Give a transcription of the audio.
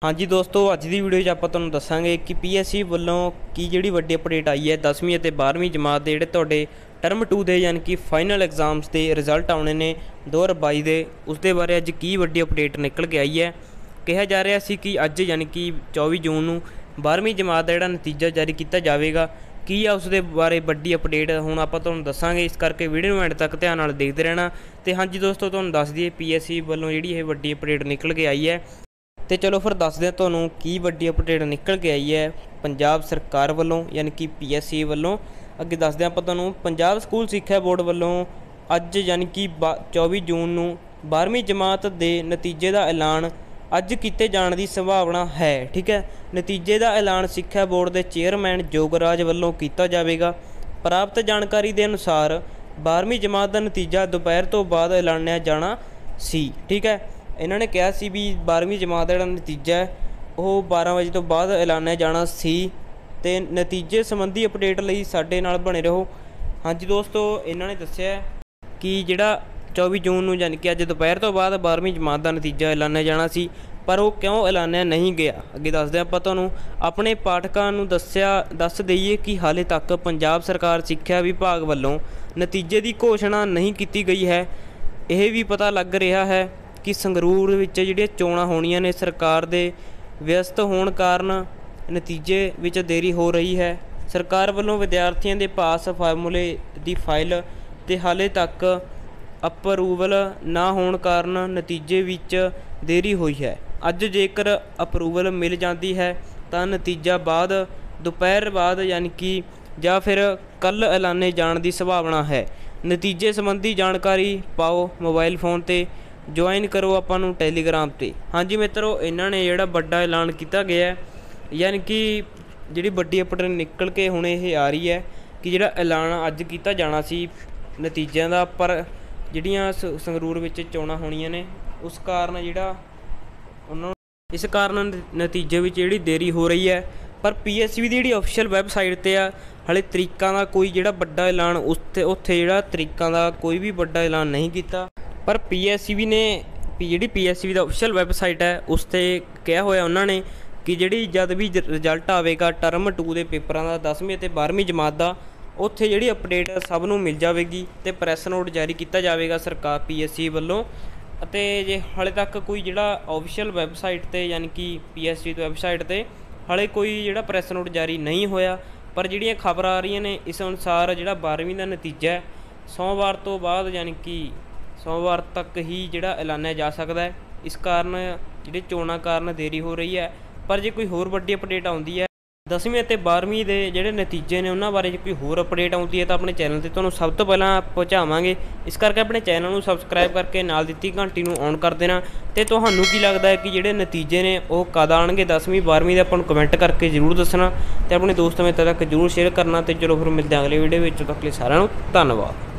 हाँ जी दोस्तों, अज की वीडियो आप तुहानूं दसांगे कि PSC वालों की जिहड़ी वड्डी अपडेट आई है 10वीं और 12वीं जमात के जिहड़े तुहाडे टर्म 2 के यानी कि फाइनल एग्जाम्स के रिजल्ट आने ने 2022 के उसके बारे अज की वड्डी अपडेट निकल के आई है। कहा जा रहा सी कि अज यानी कि 24 जून नूं 12वीं जमात का जिहड़ा नतीजा जारी किया जाएगा। की आ उसके बारे वड्डी अपडेट हुण आपां तुहानूं दसांगे, इस करके वीडियो एंड तक ध्यान नाल देखते रहना। तो हाँ जी दोस्तों, तुहानूं दस दईए PSC वालों जिहड़ी ये वड्डी अपडेट निकल के आई है। तो चलो फिर दसदे तुहानूं की वड्डी अपडेट निकल के आई है पंजाब सरकार वालों यानी कि PSC वालों। अगे दसदे आपां तुहानूं पंजाब स्कूल सिक्ख्या बोर्ड वालों अज यानी कि 24 जून नूं 12वीं जमात के नतीजे का ऐलान अज किए जाने की संभावना है। ठीक है, नतीजे का ऐलान सिक्ख्या बोर्ड के चेयरमैन जोगराज वालों किया जाएगा। प्राप्त जानकारी के अनुसार 12वीं जमात का नतीजा दोपहर तो बाद ऐलानिया जाना सी। ठीक है, इन्होंने कहा सी भी 12वीं जमात का नतीजा है वो 12 बजे तो बाद ऐलानिया जाना सी। ते नतीजे संबंधी अपडेट लई साडे नाल बने रहो। हाँ जी दोस्तों, इन्होंने दस्सिया कि जिहड़ा 24 जून नूं यानी कि अज दोपहर तो बाद 12वीं जमात का नतीजा ऐलानिया जाना सी, पर वो क्यों ऐलानिया नहीं गया। अगे दसदे आपां तुहानूं अपने पाठकां नूं दस दईए कि हाले तक पंजाब सरकार सिक्ख्या विभाग वालों नतीजे की घोषणा नहीं की गई है। यह भी पता लग रहा है कि संगरूर विच जिहड़ियां चोणां होणीਆਂ ने सरकार दे व्यस्त होण कारण नतीजे विच देरी हो रही है। सरकार वालों विद्यार्थियों के पास फार्मूले की फाइल ते हाले तक अप्रूवल ना होने कारण नतीजे विच देरी हुई है। अज जेकर अप्रूवल मिल जाती है तो नतीजा बाद दोपहर बाद यानी कि या फिर कल ऐलाने जाने की संभावना है। नतीजे संबंधी जानकारी पाओ मोबाइल फोन पर, ज्वाइन करो आपां नूं टैलीग्राम पर। हाँ जी मित्रों, इन्होंने जिहड़ा बड़ा ऐलान किया गया है यानी कि जिहड़ी वड्डी अपडेट निकल के हुणे ये आ रही है कि जिहड़ा ऐलान अज किया जाना सी नतीजों का, पर जिहड़ियां संगरूर विच चोणां होणीਆਂ ने उस कारण जिहड़ा उन्होंने इस कारण नतीजे विच जिहड़ी देरी हो रही है। पर PSC की जिहड़ी ऑफिशियल वैबसाइट ते आ हाले तरीकां का कोई जिहड़ा वड्डा ऐलान उत्थे जिहड़ा तरीकां का कोई भी वड्डा ऐलान नहीं किया। पर PSC ने जिहड़ी PSC दी ऑफिशियल वैबसाइट है उस पर कहा होया उन्होंने कि जिहड़ी जद भी रिजल्ट आवेगा टर्म 2 के पेपरां का 10वीं ते 12वीं जमात का उत्थे जिहड़ी अपडेट सब नूं मिल जाएगी तो प्रैस नोट जारी किया जाएगा सरकार PSC वालों। ते जे हाले तक कोई जिहड़ा ऑफिशियल वैबसाइट ते यानी कि PSC की वैबसाइट ते हाले कोई जिहड़ा प्रैस नोट जारी नहीं होया, पर जिहड़ियां खबर आ रही ने इस अनुसार जिहड़ा 12वीं का नतीजा है सोमवार तो बाद यानी कि सोमवार तक ही जिहड़ा ऐलानिया जा सकता है। इस कारण जिहड़े चोणां कारण देरी हो रही है। पर जे कोई होर वड्डी अपडेट आउंदी है 10वीं और 12वीं के जिहड़े नतीजे ने उन्हां बारे कोई होर अपडेट आउंदी है तो अपने चैनल पर तुहानूं सब तो पहलां पहुँचावांगे। इस करके अपने चैनल नूं सबसक्राइब करके नाल दित्ती घंटी नूं ऑन कर देना। तो तुहानूं की लगता है कि जिहड़े नतीजे ने वो कद आउणगे 10वीं 12वीं के, आपां नूं कमेंट करके जरूर दसना तो अपने दोस्त मित्रों तक जरूर शेयर करना। तो चलो फिर मिलते हैं अगले वीडियो में, तक लिए सारिआं नूं धन्नवाद।